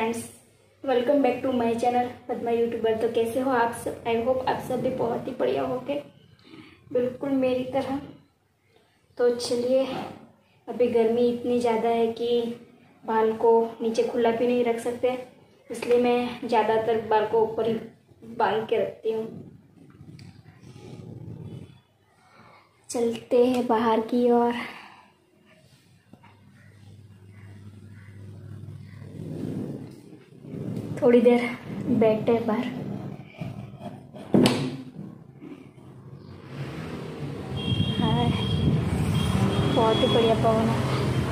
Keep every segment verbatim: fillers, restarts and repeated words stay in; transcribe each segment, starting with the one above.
Friends, welcome back to my channel Padma YouTuber. तो कैसे हो आप सब? आई होप आप सब भी बहुत ही बढ़िया होंगे, बिल्कुल मेरी तरह। तो चलिए, अभी गर्मी इतनी ज़्यादा है कि बाल को नीचे खुला भी नहीं रख सकते, इसलिए मैं ज़्यादातर बाल को ऊपर ही बांध के रखती हूँ। चलते हैं बाहर की ओर। थोड़ी देर बैठते हैं बाहर। हाँ, बहुत ही बढ़िया पवन है।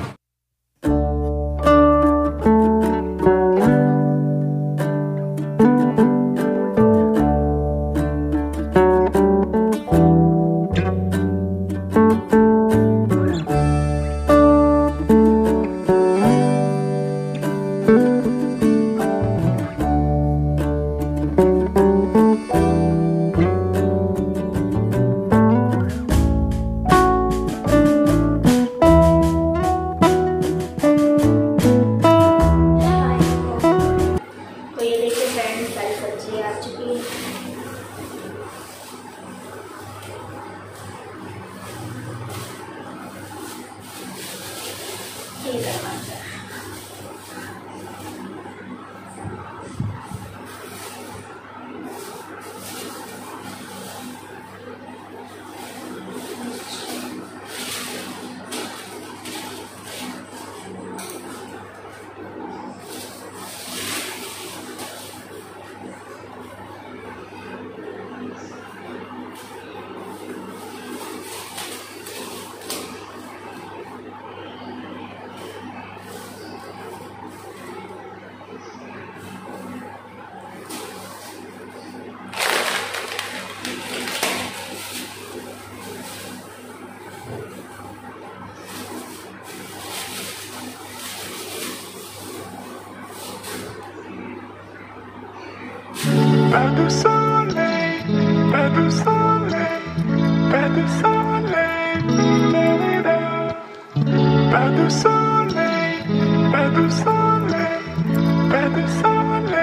सारी सब्जी आ चुकी है। ये टमाटर, Pas de soleil, pas de soleil, pas de soleil, pas de soleil, pas de soleil, pas de soleil.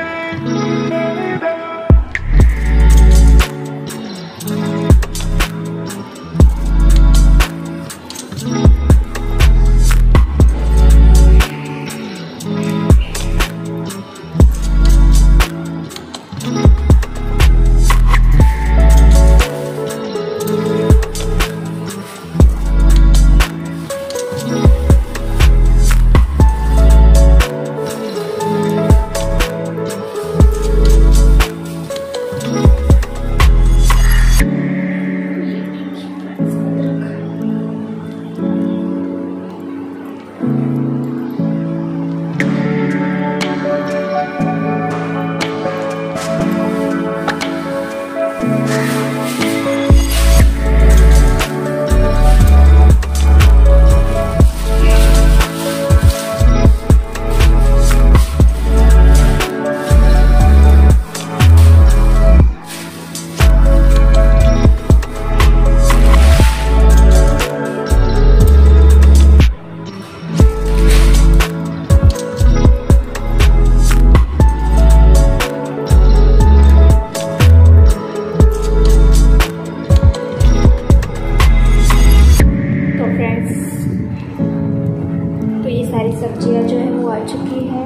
सारी सब्जियां जो है वो आ चुकी है।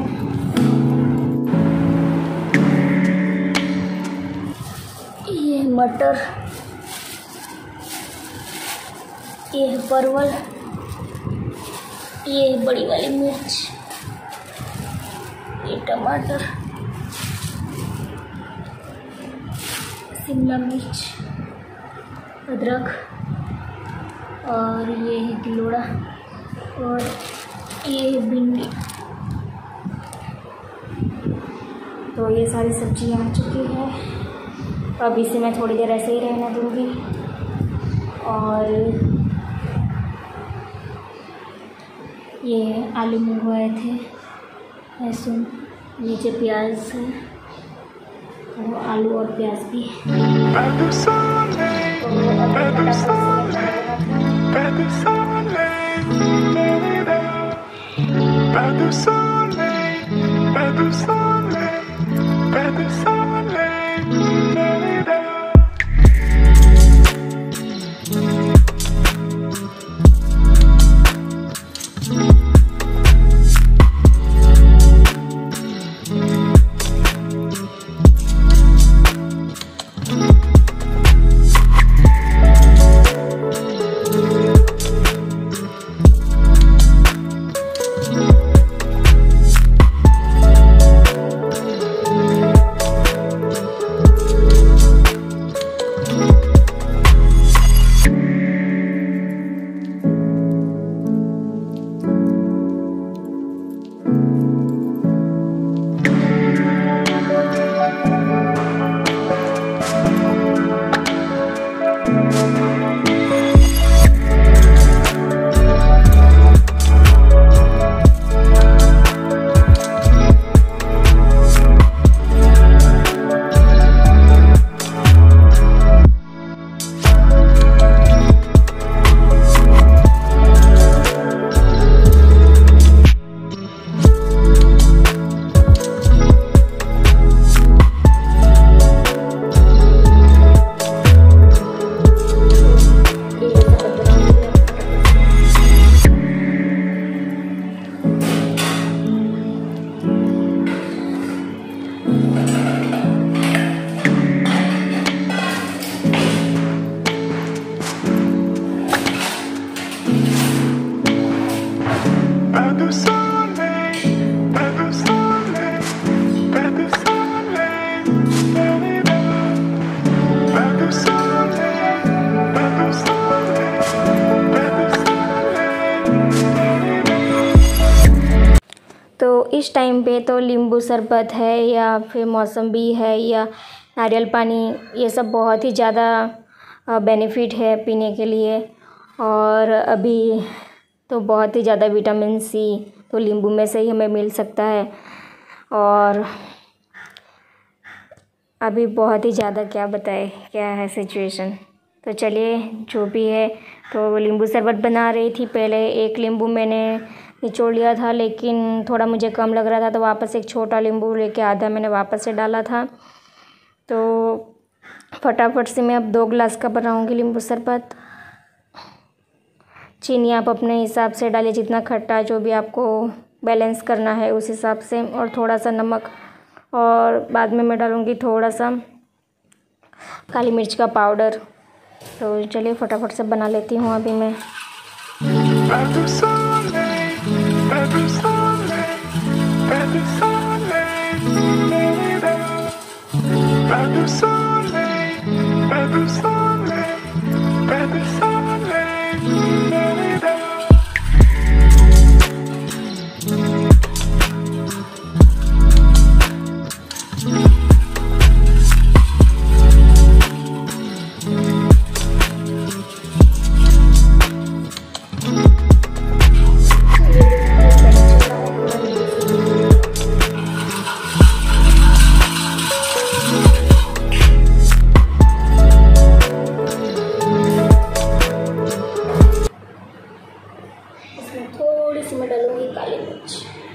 ये मटर, ये है परवल, ये बड़ी वाली मिर्च, ये टमाटर, शिमला मिर्च, अदरक, और ये है गिलोड़ा, और ये भिंडी। तो ये सारी सब्जियां आ चुकी है। अब इसे मैं थोड़ी देर ऐसे ही रहने दूंगी। और ये आलू मंगवाए थे, लहसुन, नीचे प्याज है, तो आलू और प्याज भी। Pas de soleil, pas de soleil. Time पे तो नींबू शरबत है या फिर मौसम्बी है या नारियल पानी, ये सब बहुत ही ज़्यादा बेनिफिट है पीने के लिए। और अभी तो बहुत ही ज़्यादा विटामिन सी तो नींबू में से ही हमें मिल सकता है। और अभी बहुत ही ज़्यादा क्या बताए क्या है सिचुएशन। तो चलिए जो भी है, तो नींबू शरबत बना रही थी। पहले एक नींबू मैंने निचोड़ लिया था, लेकिन थोड़ा मुझे कम लग रहा था, तो वापस एक छोटा नींबू लेके आधा मैंने वापस से डाला था। तो फटाफट से मैं अब दो गिलास का बनाऊंगी नींबू शरबत। चीनी आप अपने हिसाब से डालिए, जितना खट्टा जो भी आपको बैलेंस करना है उस हिसाब से, और थोड़ा सा नमक, और बाद में मैं डालूँगी थोड़ा सा काली मिर्च का पाउडर। तो चलिए फटाफट से बना लेती हूँ अभी मैं। थोड़ी सी मैं डालूंगी काली मिर्च।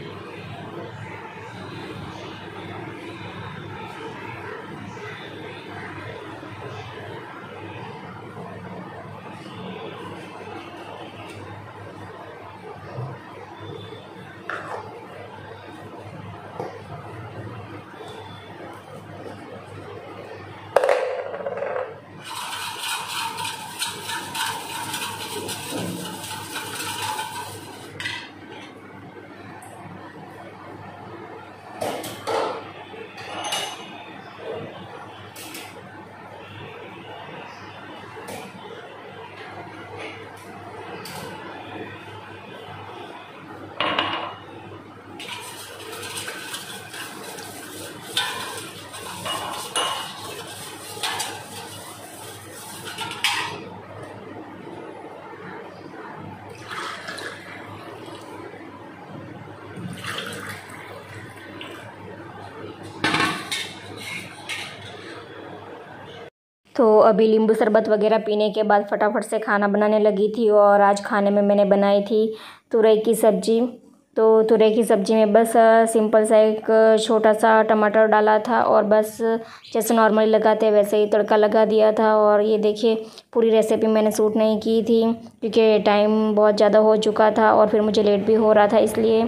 तो अभी नींबू शरबत वगैरह पीने के बाद फटाफट से खाना बनाने लगी थी। और आज खाने में मैंने बनाई थी तुरई की सब्ज़ी। तो तुरई की सब्ज़ी में बस सिंपल सा एक छोटा सा टमाटर डाला था, और बस जैसे नॉर्मली लगाते वैसे ही तड़का लगा दिया था। और ये देखिए पूरी रेसिपी मैंने शूट नहीं की थी, क्योंकि टाइम बहुत ज़्यादा हो चुका था और फिर मुझे लेट भी हो रहा था इसलिए।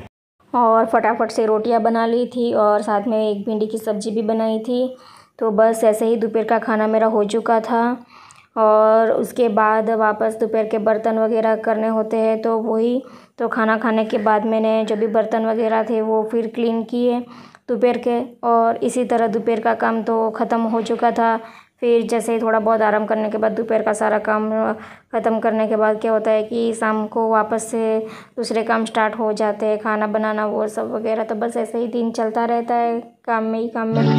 और फटाफट से रोटियां बना ली थी, और साथ में एक भिंडी की सब्ज़ी भी बनाई थी। तो बस ऐसे ही दोपहर का खाना मेरा हो चुका था। और उसके बाद वापस दोपहर के बर्तन वगैरह करने होते हैं, तो वही तो खाना खाने के बाद मैंने जो भी बर्तन वगैरह थे वो फिर क्लीन किए दोपहर के। और इसी तरह दोपहर का काम तो ख़त्म हो चुका था। फिर जैसे ही थोड़ा बहुत आराम करने के बाद दोपहर का सारा काम ख़त्म करने के बाद क्या होता है कि शाम को वापस से दूसरे काम स्टार्ट हो जाते हैं, खाना बनाना वो सब वगैरह। तो बस ऐसे ही दिन चलता रहता है, काम में ही काम में।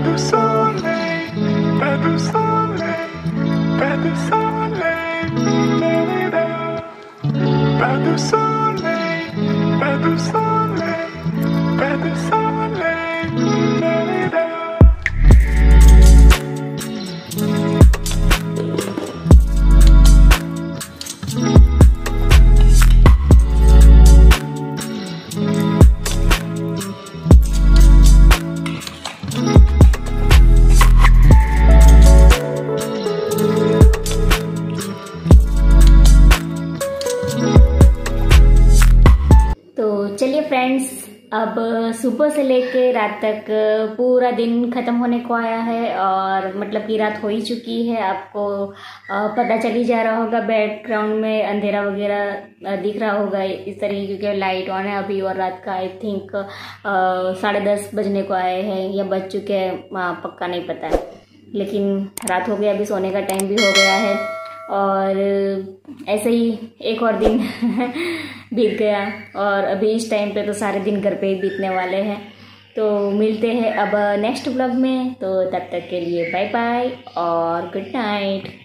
चलिए फ्रेंड्स, अब सुबह से लेके रात तक पूरा दिन ख़त्म होने को आया है, और मतलब कि रात हो ही चुकी है। आपको पता चल ही जा रहा होगा, बैकग्राउंड में अंधेरा वगैरह दिख रहा होगा इस तरीके, क्योंकि लाइट ऑन है अभी। और रात का आई थिंक साढ़े दस बजने को आए हैं या बज चुके हैं, पक्का नहीं पता है, लेकिन रात हो गया, अभी सोने का टाइम भी हो गया है। और ऐसे ही एक और दिन बीत गया और अभी इस टाइम पे तो सारे दिन घर पे ही बीतने वाले हैं। तो मिलते हैं अब नेक्स्ट व्लॉग में, तो तब तक के लिए बाय बाय और गुड नाइट।